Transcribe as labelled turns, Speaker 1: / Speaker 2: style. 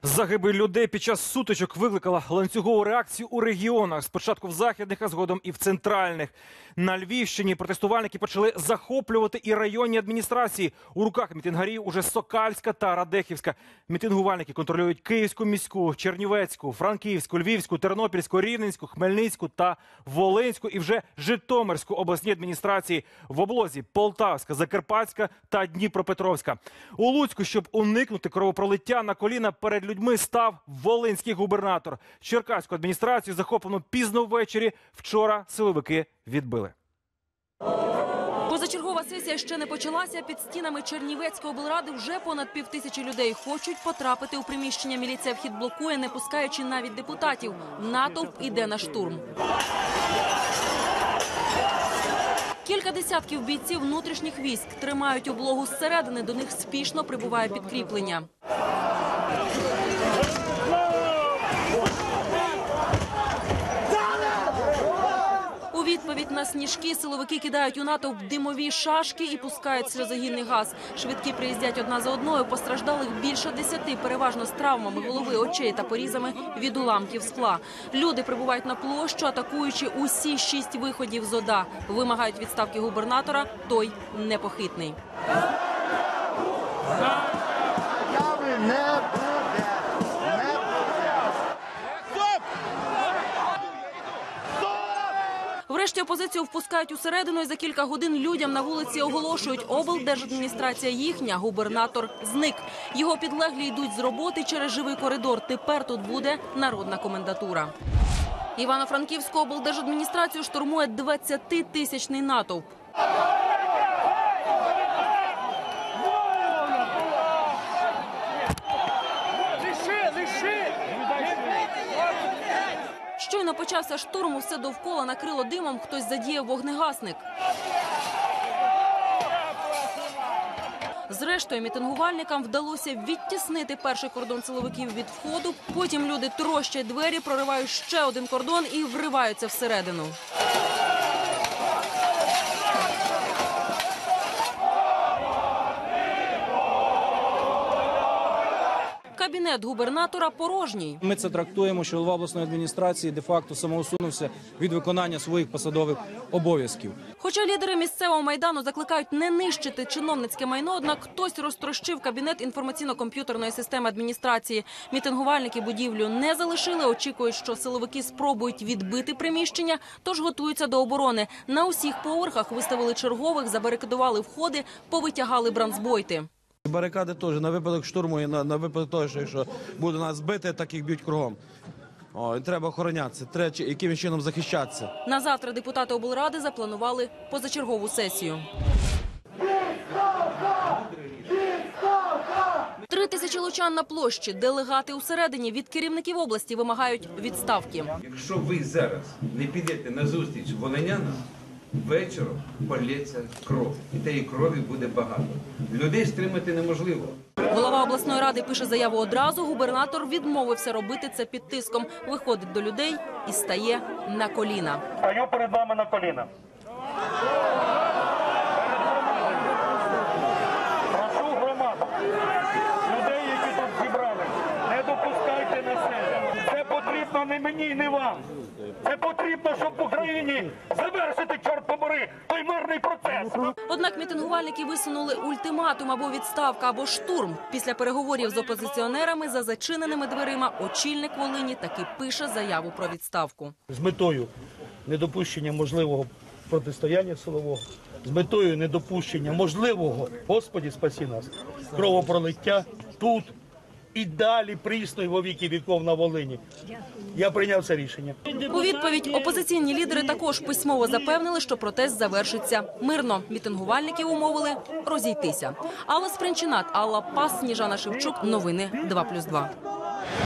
Speaker 1: Загибель людей під час сутичок викликала ланцюгову реакцію у регіонах. Спочатку в західних, а згодом і в центральних. На Львівщині протестувальники почали захоплювати і районні адміністрації. У руках мітингарів уже Сокальська та Радехівська. Мітингувальники контролюють Київську міську, Чернівецьку, Франківську, Львівську, Тернопільську, Рівненську, Хмельницьку та Волинську і вже Житомирську обласні адміністрації. В облозі Полтавська, Закарпатська та Дніпропетровська. У Луцьку, щоб уникнути кровопролиття, на коліна перед людьми став волинський губернатор. Черкаську адміністрацію захоплено пізно ввечері. Вчора силовики відбили.
Speaker 2: Позачергова сесія ще не почалася. Під стінами Чернівецької облради вже понад 5000 людей хочуть потрапити у приміщення. Міліція вхід блокує, не пускаючи навіть депутатів. Натовп іде на штурм. Кілька десятків бійців внутрішніх військ тримають облогу зсередини. До них спішно прибуває підкріплення. У відповідь на сніжки силовики кидають у натовп димові шашки і пускають сльозогінний газ. Швидкі приїздять одна за одною. Постраждалих більше 10, переважно з травмами голови, очей та порізами від уламків скла. Люди прибувають на площу, атакуючи усі 6 виходів з ОДА. Вимагають відставки губернатора, той непохитний. Врешті опозицію впускають усередину, і за кілька годин людям на вулиці оголошують: облдержадміністрація їхня, губернатор зник. Його підлеглі йдуть з роботи через живий коридор. Тепер тут буде народна комендатура. Івано-Франківську облдержадміністрацію штурмує 20-тисячний натовп. Щойно почався штурм, усе довкола накрило димом, хтось задіяв вогнегасник. Зрештою, мітингувальникам вдалося відтіснити перший кордон силовиків від входу. Потім люди трощать двері, проривають ще один кордон і вриваються всередину. Кабінет губернатора порожній.
Speaker 3: Ми це трактуємо, що голова обласної адміністрації де-факто самоусунувся від виконання своїх посадових обов'язків.
Speaker 2: Хоча лідери місцевого Майдану закликають не нищити чиновницьке майно, однак хтось розтрощив кабінет інформаційно-комп'ютерної системи адміністрації. Мітингувальники будівлю не залишили, очікують, що силовики спробують відбити приміщення, тож готуються до оборони. На усіх поверхах виставили чергових, забарикадували входи, повитягали бранцбойти.
Speaker 3: Барикади теж на випадок штурму і на випадок того, що якщо буде нас бити, так їх б'ють кругом. І треба охоронятися, треба якимось чином захищатися.
Speaker 2: На завтра депутати облради запланували позачергову сесію. 3000 лучан на площі, делегати усередині. Від керівників області вимагають відставки.
Speaker 4: Якщо ви зараз не підете на зустріч волинянам, вечором полється кров. І тієї крові буде багато. Людей стримати неможливо.
Speaker 2: Голова обласної ради пише заяву одразу. Губернатор відмовився робити це під тиском. Виходить до людей і стає на коліна.
Speaker 5: Стаю перед вами на коліна. Прошу громаду, людей, які тут зібрали, не допускайте насилля. Це потрібно не мені, не вам. Це потрібно, щоб в Україні завершити, чорт побори, той мирний процес.
Speaker 2: Однак мітингувальники висунули ультиматум: або відставка, або штурм. Після переговорів з опозиціонерами за зачиненими дверима очільник Волині таки пише заяву про відставку.
Speaker 5: З метою недопущення можливого протистояння силового, з метою недопущення можливого, Господи, спаси нас, кровопролиття тут і далі прісно й во віки віков на Волині. Я прийняв це рішення.
Speaker 2: У відповідь опозиційні лідери також письмово запевнили, що протест завершиться мирно. Мітингувальників умовили розійтися. Алла Спринчинат, Алла Пас, Сніжана Шевчук. Новини 2+2.